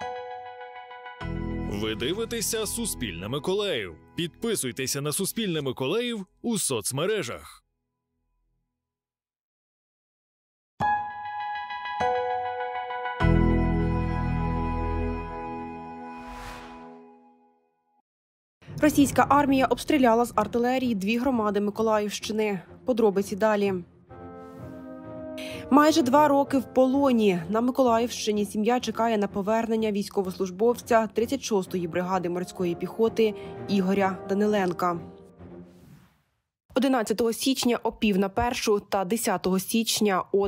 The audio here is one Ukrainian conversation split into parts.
Ви дивитеся «Суспільне Миколаїв». Підписуйтеся на «Суспільне Миколаїв» у соцмережах. Російська армія обстріляла з артилерії 2 громади Миколаївщини. Подробиці далі. Майже 2 роки в полоні. На Миколаївщині сім'я чекає на повернення військовослужбовця 36-ї бригади морської піхоти Ігоря Даниленка. 11 січня о 12:45 та 10 січня о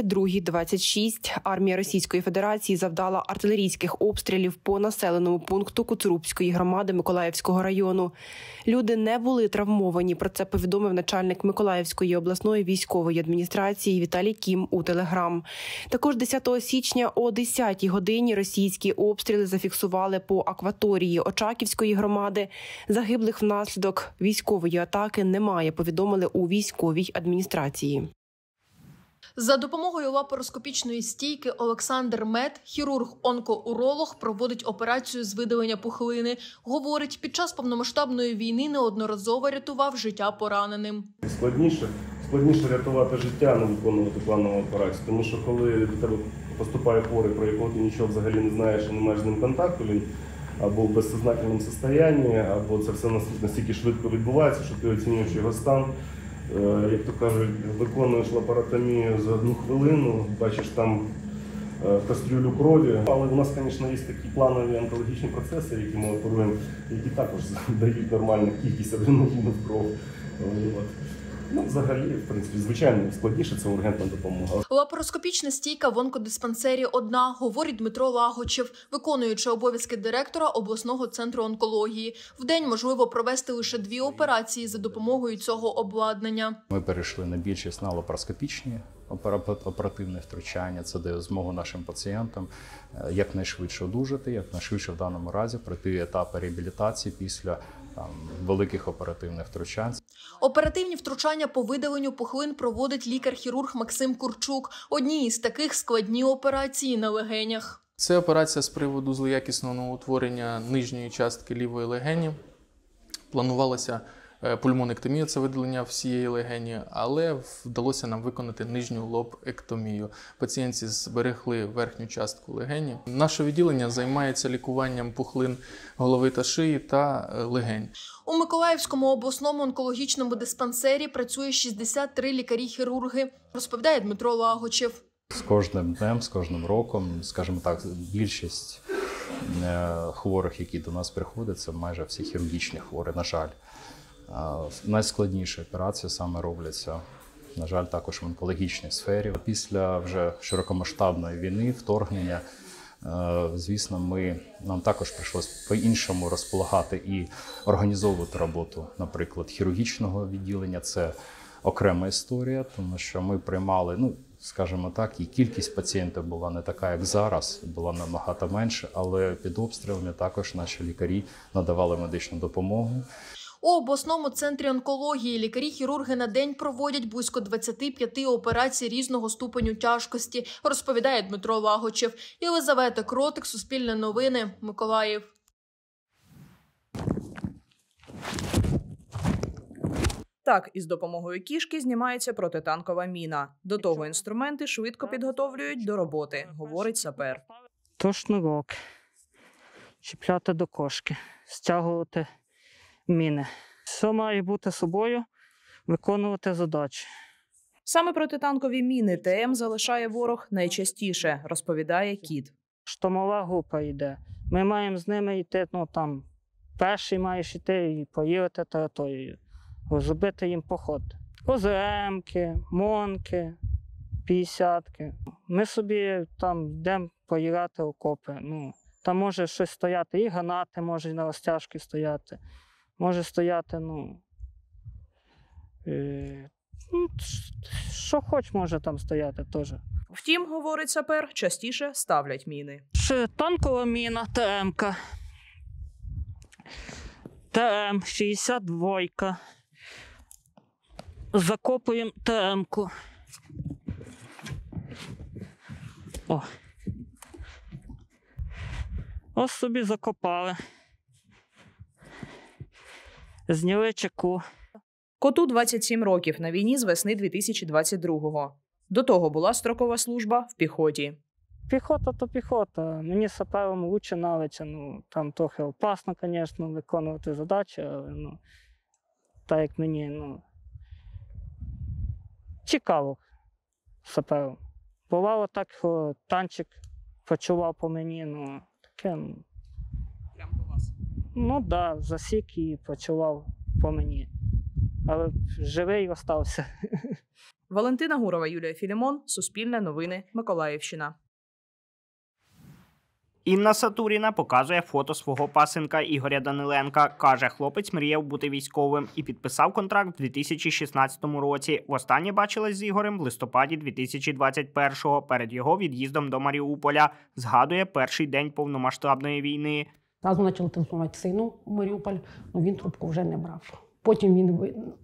22:26 армія Російської Федерації завдала артилерійських обстрілів по населеному пункту Коцурубської громади Миколаївського району. Люди не були травмовані, про це повідомив начальник Миколаївської обласної військової адміністрації Віталій Кім у Телеграм. Також 10 січня о 10 годині російські обстріли зафіксували по акваторії Очаківської громади. Загиблих внаслідок військової атаки немає, повідомили у військовій адміністрації. За допомогою лапароскопічної стійки Олександр Мед, хірург-онкоуролог, проводить операцію з видалення пухлини. Говорить, під час повномасштабної війни неодноразово рятував життя пораненим. Складніше рятувати життя, не виконувати планову операцію. Тому що коли до тебе поступає хворий, про якого ти нічого взагалі не знаєш і не маєш з ним контакту, він або в безсознательному стані, або це все настільки швидко відбувається, що ти оцінюєш його стан. Як то кажуть, виконуєш лапаротомію за 1 хвилину, бачиш там кастрюлю крові. Але у нас, звісно, є такі планові онкологічні процеси, які ми оперуємо, які також дають нормальну кількість адреналіну в кров. Взагалі, в принципі, звичайно, складніше – це ургентна допомога. Лапароскопічна стійка в онкодиспансері одна, говорить Дмитро Лагочев, виконуючи обов'язки директора обласного центру онкології. В день можливо провести лише 2 операції за допомогою цього обладнання. Ми перейшли на більшість на лапароскопічні оперативне втручання. Це дає змогу нашим пацієнтам якнайшвидше одужати, якнайшвидше в даному разі пройти етапи реабілітації після великих оперативних втручань. Оперативні втручання по видаленню пухлин проводить лікар-хірург Максим Курчук. Одні із таких складні операції на легенях. Це операція з приводу злоякісного новоутворення нижньої частки лівої легені. Планувалася пульмонектомія, це видалення всієї легені, але вдалося нам виконати нижню лобектомію. Пацієнтці зберегли верхню частку легені. Наше відділення займається лікуванням пухлин голови та шиї та легень. У Миколаївському обласному онкологічному диспансері працює 63 лікарі-хірурги, розповідає Дмитро Лагочев. З кожним днем, з кожним роком, скажімо так, більшість хворих, які до нас приходять, це майже всі хірургічні хворі, на жаль. Найскладніші операції саме робляться, на жаль, також в онкологічній сфері. Після вже широкомасштабної війни, вторгнення, звісно, нам також прийшлося по-іншому розполагати і організовувати роботу, наприклад, хірургічного відділення. Це окрема історія, тому що ми приймали, скажімо так, і кількість пацієнтів була не така, як зараз, була набагато менше, але під обстрілами також наші лікарі надавали медичну допомогу. У обласному центрі онкології лікарі-хірурги на день проводять близько 25 операцій різного ступеню тяжкості, розповідає Дмитро Лагочев. Єлизавета Кротик, Суспільне новини, Миколаїв. Так, із допомогою кішки знімається протитанкова міна. До того інструменти швидко підготовлюють до роботи, говорить сапер. То шнурок, чіпляти до кошки, стягувати міни. Все має бути собою, виконувати задачі. Саме протитанкові міни ТМ залишає ворог найчастіше, розповідає Кіт. Штурмова група йде. Ми маємо з ними йти, перший маєш йти і поїхати територією. Зробити їм поход. ОЗМ-ки, МОНки, 50-ки. Ми собі там йдемо поїхати окопи. Там може щось стояти, і гранати можуть на розтяжки стояти. Може стояти, що хоч може там стояти теж. Втім, говорить сапер, частіше ставлять міни. Танкова міна, ТМ-ка. ТМ-62. Закопуємо ТМ-ку. Ось собі закопали. Зняли чеку. Коту 27 років, на війні з весни 2022-го. До того була строкова служба в піхоті. Піхота то піхота. Мені сапером лучше навича. Ну, там трохи опасно, звісно, виконувати задачі, але так як мені, цікаво сапером. Бувало так, що танчик почував по мені, таке. Прямо по вас? Так, засік і почував по мені. Але живий остався. Валентина Гурова, Юлія Філімон, Суспільне новини, Миколаївщина. Інна Сатуріна показує фото свого пасенка Ігоря Даниленка. Каже, хлопець мріяв бути військовим і підписав контракт у 2016 році. Востаннє бачилась з Ігорем в листопаді 2021-го, перед його від'їздом до Маріуполя. Згадує перший день повномасштабної війни. Разом почали телефонувати сину у Маріуполь, але він трубку вже не брав. Потім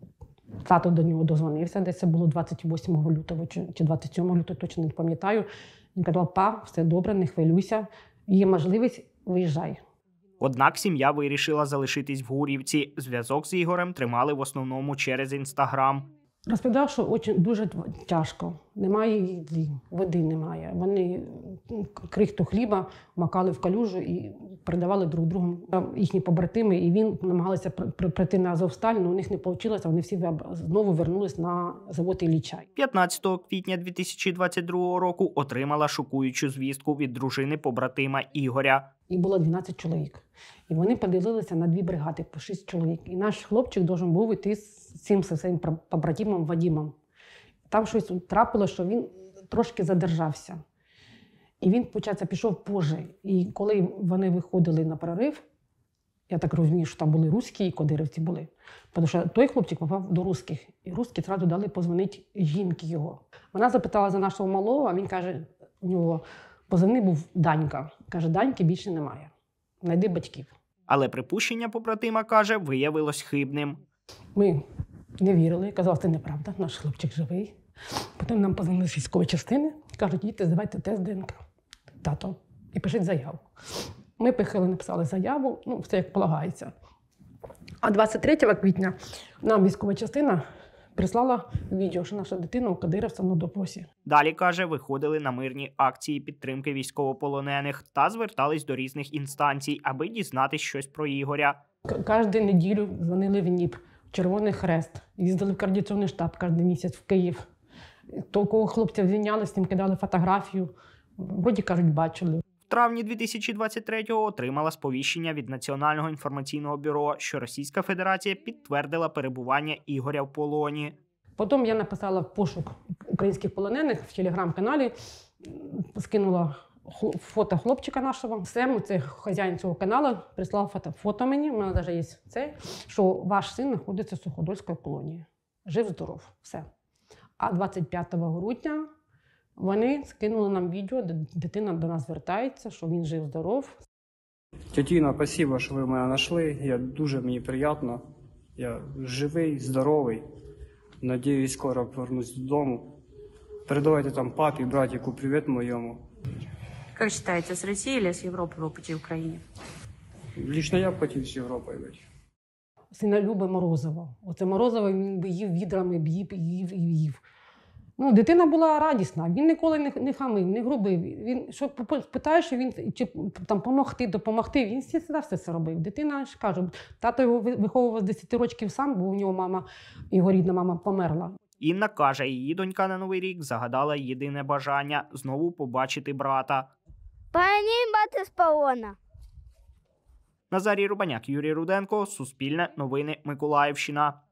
тато до нього дозвонився, десь це було 28 лютого чи 27 лютого, точно не пам'ятаю. Він казав: "Па, все добре, не хвилюйся, є можливість, виїжджай". Однак сім'я вирішила залишитись в Гурівці. Зв'язок з Ігорем тримали в основному через Інстаграм. Розповідав, що дуже тяжко. Немає їди, води немає. Вони крихту хліба макали в калюжу і передавали друг другу. Їхні побратими, і він намагалися прийти на Азовсталь, але у них не вийшло, вони всі знову вернулись на завод Ілліча. 15 квітня 2022 року отримала шокуючу звістку від дружини побратима Ігоря. І було 12 чоловік. І вони поділилися на 2 бригади, по 6 чоловік. І наш хлопчик должен був йти з цим своїм побратимом Вадимом. Там щось трапилося, що він трошки задержався. І він, пішов позже. І коли вони виходили на перерив, я так розумію, що там були русські і кадирівці були. Тому що той хлопчик попав до русських. І русські одразу дали позвонити жінки його. Вона запитала за нашого малого, а він каже, у нього позивний був Данька. Каже, Даньки більше немає. Найди батьків. Але припущення побратима, каже, виявилось хибним. Ми не вірили, казали, це неправда, наш хлопчик живий. Потім нам позвонили з військової частини, кажуть, діти, здавайте тест ДНК, тато, і пишіть заяву. Ми написали заяву, все як полагається. А 23 квітня нам військова частина прислала відео, що наша дитина у кадирівця на допросі. Далі, каже, виходили на мирні акції підтримки військовополонених та звертались до різних інстанцій, аби дізнатись щось про Ігоря. Кожну неділю дзвонили в НІП, в Червоний Хрест, їздили в координаційний штаб кожен місяць в Київ. Того хлопця звільняли, з ним кидали фотографію. Вроді, кажуть, бачили. В травні 2023-го отримала сповіщення від Національного інформаційного бюро, що Російська Федерація підтвердила перебування Ігоря в полоні. Потім я написала в пошук українських полонених в телеграм-каналі, скинула фото хлопчика нашого. Сему, це хазяїн цього каналу, прислав фото мені, у мене навіть є це, що ваш син знаходиться в Суходольській колонії. Жив-здоров, все. А 25 грудня вони скинули нам відео, де дитина до нас звертається, що він жив-здоров. Тетіна, спасибо, що ви мене знайшли. Мені приємно. Я живий, здоровий. Надіюсь, скоро повернусь додому. Передавайте там папі, братику, привіт моєму. Как считаете, с Россией или с Европой вы пути в Украине? Лично я б хотів з Європою бути. Сина любить морозиво. Оце морозиво він би їв відрами, їв. Дитина була радісна, він ніколи не хамив, не грубив. Він, що питаєш, він чи там допомогти, він все це робив. Дитина, ж кажу, тато його виховував з 10 років сам, бо у нього мама, його рідна мама померла. Інна каже, її донька на Новий рік загадала єдине бажання – знову побачити брата. Поїхати з полона. Назарій Рубаняк, Юрій Руденко, Суспільне, новини, Миколаївщина.